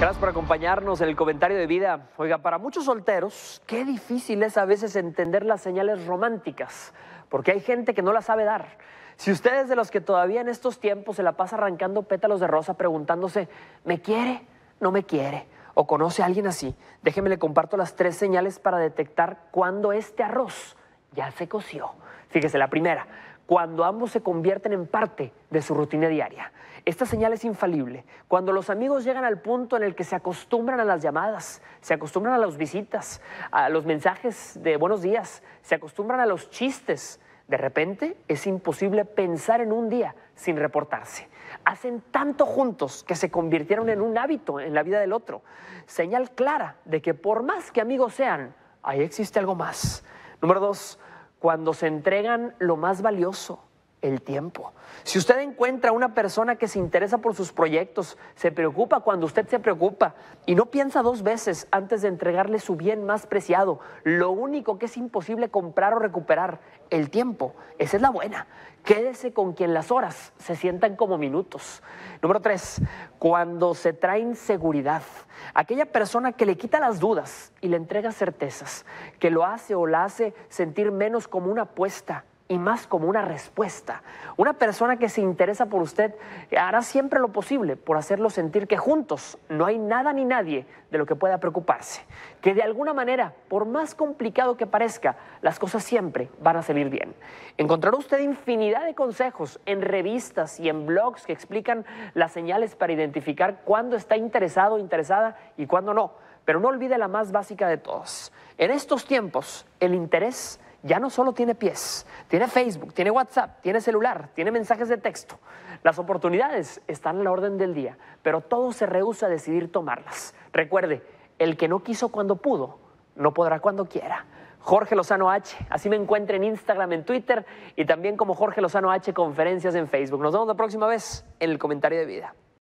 Gracias por acompañarnos en el comentario de vida. Oiga, para muchos solteros, qué difícil es a veces entender las señales románticas, porque hay gente que no las sabe dar. Si usted es de los que todavía en estos tiempos se la pasa arrancando pétalos de rosa preguntándose, ¿me quiere? ¿No me quiere? ¿O conoce a alguien así? Déjeme le comparto las 3 señales para detectar cuándo este arroz ya se coció. Fíjese, la primera, cuando ambos se convierten en parte de su rutina diaria. Esta señal es infalible. Cuando los amigos llegan al punto en el que se acostumbran a las llamadas, se acostumbran a las visitas, a los mensajes de buenos días, se acostumbran a los chistes, de repente es imposible pensar en un día sin reportarse. Hacen tanto juntos que se convirtieron en un hábito en la vida del otro. Señal clara de que por más que amigos sean, ahí existe algo más. Número 2, cuando se entregan lo más valioso, el tiempo. Si usted encuentra una persona que se interesa por sus proyectos, se preocupa cuando usted se preocupa y no piensa 2 veces antes de entregarle su bien más preciado, lo único que es imposible comprar o recuperar, el tiempo, esa es la buena. Quédese con quien las horas se sientan como minutos. Número 3, cuando se traen seguridad. Aquella persona que le quita las dudas y le entrega certezas, que lo hace o la hace sentir menos como una apuesta y más como una respuesta. Una persona que se interesa por usted hará siempre lo posible por hacerlo sentir que juntos no hay nada ni nadie de lo que pueda preocuparse. Que de alguna manera, por más complicado que parezca, las cosas siempre van a salir bien. Encontrará usted infinidad de consejos en revistas y en blogs que explican las señales para identificar cuándo está interesado o interesada y cuándo no. Pero no olvide la más básica de todas. En estos tiempos, el interés ya no solo tiene pies, tiene Facebook, tiene WhatsApp, tiene celular, tiene mensajes de texto. Las oportunidades están a la orden del día, pero todo se rehúsa a decidir tomarlas. Recuerde, el que no quiso cuando pudo, no podrá cuando quiera. Jorge Lozano H, así me encuentra en Instagram, en Twitter y también como Jorge Lozano H Conferencias en Facebook. Nos vemos la próxima vez en el comentario de vida.